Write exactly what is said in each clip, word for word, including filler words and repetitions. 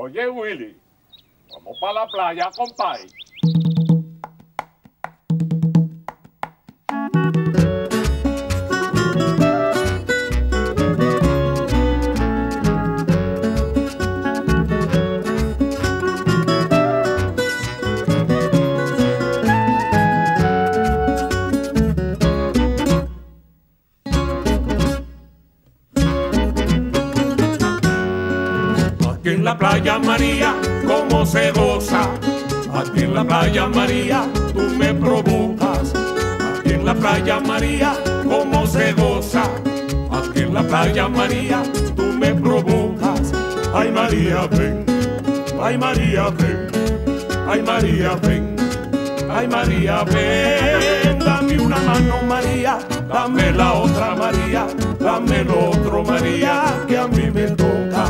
Oye, Willy, vamos para la playa, compadre. Aquí en la playa María, cómo se goza. Aquí en la playa María, tú me provocas. Aquí en la playa María, cómo se goza. Aquí en la playa María, tú me provocas. Ay María, ven. Ay María, ven. Ay María, ven. Ay María, ven. Dame una mano María, dame la otra María, dame lo otro María, que a mí me toca.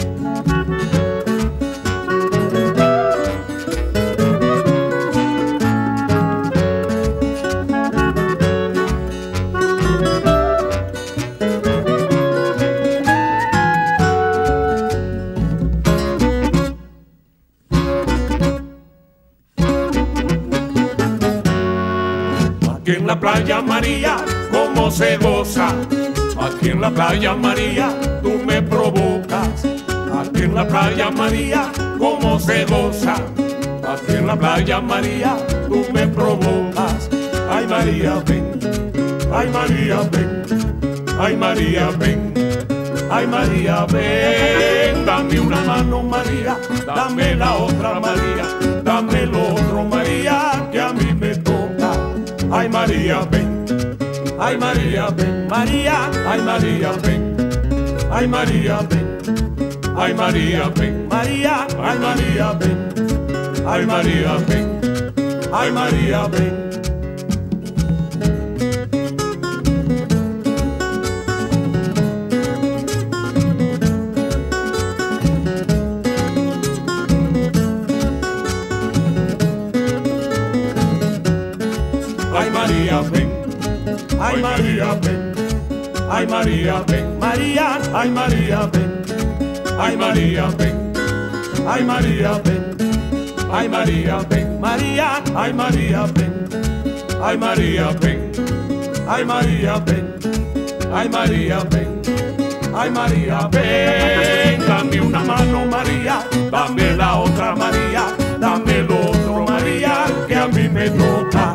Aquí en la playa María, cómo se goza. Aquí en la playa María, tú me provocas. Aquí en la playa María, cómo se goza. Aquí en la playa María, tú me provocas. Ay María, ven. Ay María, ven. Ay María, ven. Ay María, ven. Dame una mano María, dame la otra María, dame lo otro María, que a mí me toca. Ay María, ven. Ay María, ven. María. Ay María, ven. Ay María, ven. Ay María, ven. María. Ay María, ven. Ay María, ven. Ay María, ven. Ay María, ven. Ay María, ven. Ay María, ven. María. Ay María, ven. Ay María, ven. Ay María, ven. Ay María, ven. María. Ay María, ven. Ay María, ven. Ay María, ven. Ay María, ven. Ay María, ven. Dame una mano María, dame la otra María, dame lo otro María, que a mí me toca.